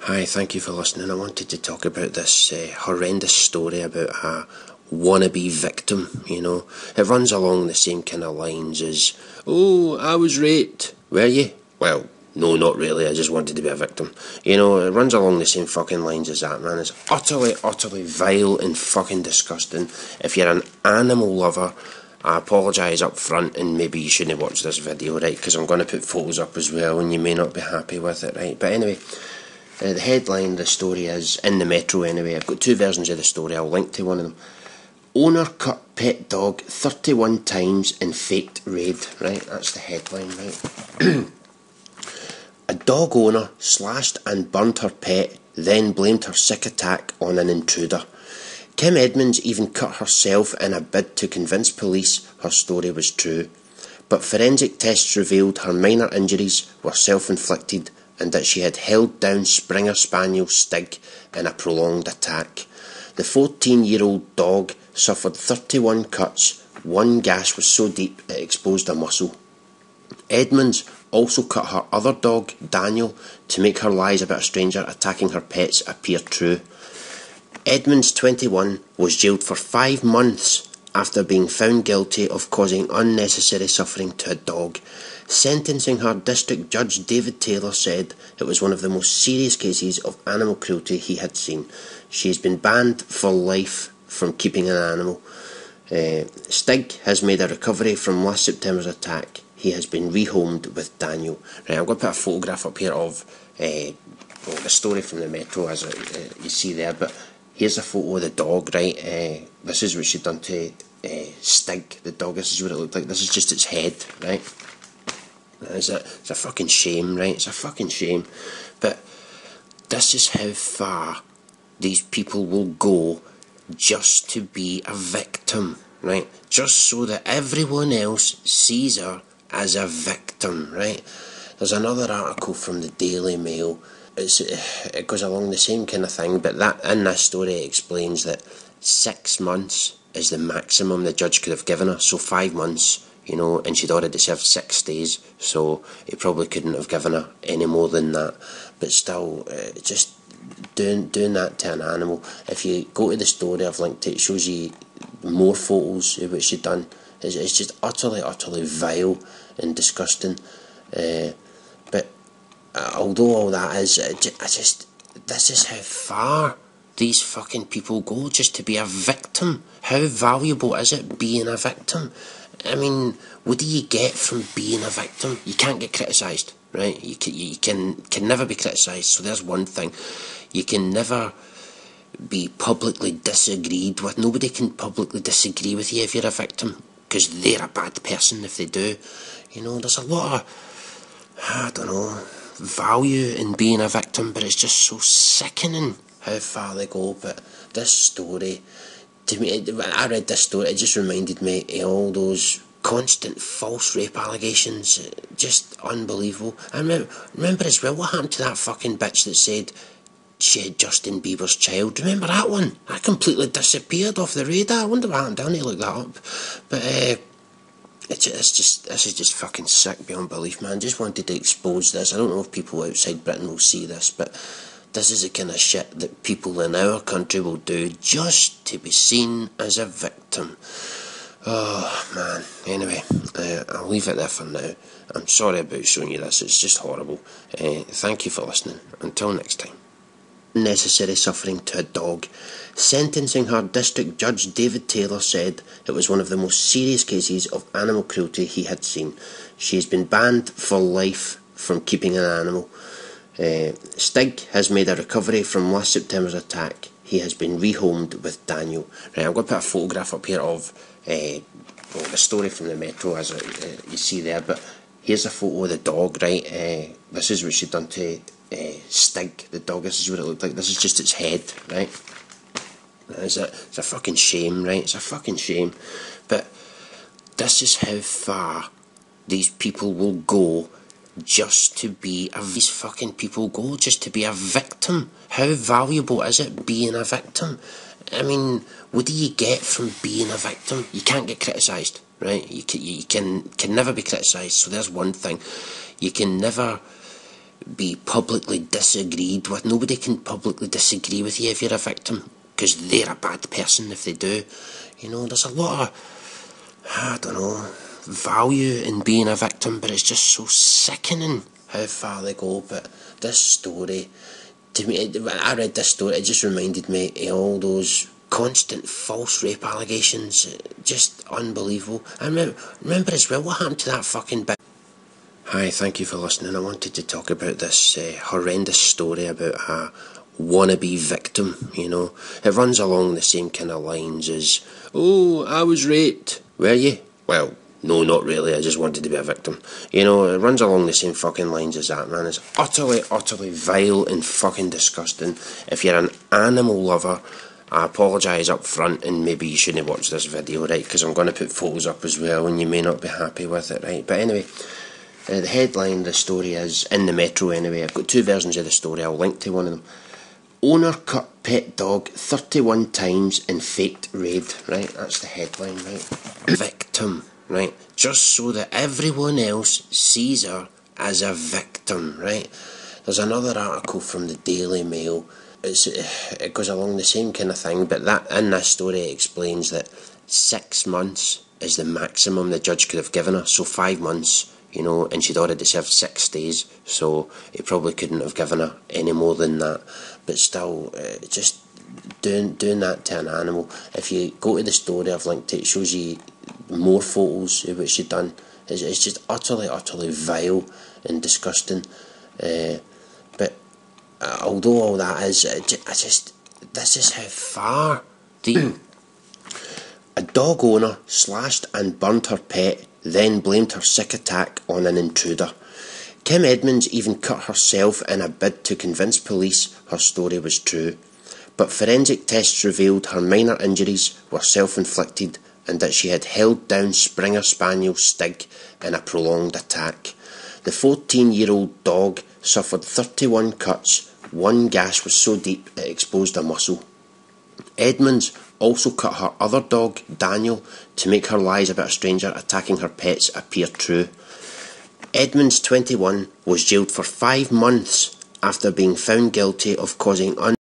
Hi, thank you for listening. I wanted to talk about this horrendous story about a wannabe victim, you know. It runs along the same kind of lines as, oh, I was raped. Were you? Well, no, not really, I just wanted to be a victim. You know, it runs along the same fucking lines as that, man. It's utterly, utterly vile and fucking disgusting. If you're an animal lover, I apologise up front, and maybe you shouldn't watch this video, right, because I'm going to put photos up as well, and you may not be happy with it, right. But anyway, the headline of the story is, in the Metro anyway, I've got two versions of the story, I'll link to one of them. Owner cut pet dog 31 times in faked raid, right, that's the headline, right. A dog owner slashed and burnt her pet, then blamed her sick attack on an intruder. Kim Edmonds even cut herself in a bid to convince police her story was true, but forensic tests revealed her minor injuries were self-inflicted and that she had held down Springer Spaniel Stig in a prolonged attack. The 14-year-old dog suffered 31 cuts, one gash was so deep it exposed a muscle. Edmonds also cut her other dog, Daniel, to make her lies about a stranger attacking her pets appear true. Edmonds, 21, was jailed for 5 months after being found guilty of causing unnecessary suffering to a dog. Sentencing her, District Judge David Taylor said it was one of the most serious cases of animal cruelty he had seen. She has been banned for life from keeping an animal. Stig has made a recovery from last September's attack. He has been rehomed with Daniel. Right, I'm going to put a photograph up here of the story from the Metro, as you see there, but here's a photo of the dog, right. This is what she'd done to Stig, the dog. This is what it looked like. This is just its head, right. It's a fucking shame, right. It's a fucking shame. But this is how far these people will go just to be a victim, right. Just so that everyone else sees her as a victim, right. There's another article from the Daily Mail. It goes along the same kind of thing, but that in this story it explains that 6 months is the maximum the judge could have given her. So 5 months, you know, and she'd already served 6 days, so he probably couldn't have given her any more than that. But still, just doing that to an animal. If you go to the story I've linked to, it shows you more photos of what she'd done. It's just utterly vile and disgusting. But although all that is, this is how far these fucking people go just to be a victim. How valuable is it being a victim? I mean, what do you get from being a victim? You can't get criticised, right? You can never be criticised, so there's one thing. You can never be publicly disagreed with. Nobody can publicly disagree with you if you're a victim, because they're a bad person if they do. You know, there's a lot of, I don't know, value in being a victim, but it's just so sickening how far they go. But this story, to me, when I read this story, it just reminded me of all those constant false rape allegations. Just unbelievable. And remember as well what happened to that fucking bitch that said she had Justin Bieber's child. Remember that one? That completely disappeared off the radar. I wonder what happened. I need to look that up. But this is just fucking sick beyond belief, man. Just wanted to expose this. I don't know if people outside Britain will see this, but this is the kind of shit that people in our country will do just to be seen as a victim. Oh, man. Anyway, I'll leave it there for now. I'm sorry about showing you this. It's just horrible. Thank you for listening. Until next time. Unnecessary suffering to a dog. Sentencing her, District Judge David Taylor said it was one of the most serious cases of animal cruelty he had seen. She has been banned for life from keeping an animal. Stig has made a recovery from last September's attack. He has been rehomed with Daniel. Right, I'm going to put a photograph up here of the story from the Metro, as you see there, but here's a photo of the dog, right. This is what she'd done to Stig, the dog. This is what it looked like. This is just its head, right. It's a fucking shame, right. It's a fucking shame. But this is how far these people will go just to be these fucking people go just to be a victim. How valuable is it being a victim? I mean, what do you get from being a victim? You can't get criticised, right? You can never be criticised, so there's one thing. You can never be publicly disagreed with. Nobody can publicly disagree with you if you're a victim, because they're a bad person if they do. You know, there's a lot of, I don't know, value in being a victim, but it's just so sickening how far they go. But this story, to me, when I read this story, it just reminded me of all those constant false rape allegations. Just unbelievable. I remember as well what happened to that fucking bit. Hi, thank you for listening. I wanted to talk about this horrendous story about a wannabe victim, you know. It runs along the same kind of lines as, oh, I was raped. Were you? Well, no, not really, I just wanted to be a victim. You know, it runs along the same fucking lines as that, man. It's utterly, utterly vile and fucking disgusting. If you're an animal lover, I apologise up front, and maybe you shouldn't watch this video, right, because I'm going to put photos up as well, and you may not be happy with it, right. But anyway, the headline of the story is, in the Metro anyway, I've got two versions of the story, I'll link to one of them. Owner cut pet dog 31 times in faked raid, right, that's the headline, right. Victim, right, just so that everyone else sees her as a victim, right. There's another article from the Daily Mail. It goes along the same kind of thing, but that in this story it explains that 6 months is the maximum the judge could have given her, so 5 months, you know, and she'd already served 6 days, so he probably couldn't have given her any more than that. But still, just doing that to an animal. If you go to the story I've linked to, it shows you more photos of what she'd done. It's just utterly, utterly vile and disgusting. But although all that is, this is how far a dog owner slashed and burnt her pet, then blamed her sick attack on an intruder. Kim Edmonds even cut herself in a bid to convince police her story was true, but forensic tests revealed her minor injuries were self-inflicted and that she had held down Springer Spaniel Stig in a prolonged attack. The 14-year-old dog suffered 31 cuts. One gash was so deep it exposed a muscle. Edmonds also cut her other dog, Daniel, to make her lies about a stranger attacking her pets appear true. Edmonds, 21, was jailed for 5 months after being found guilty of causing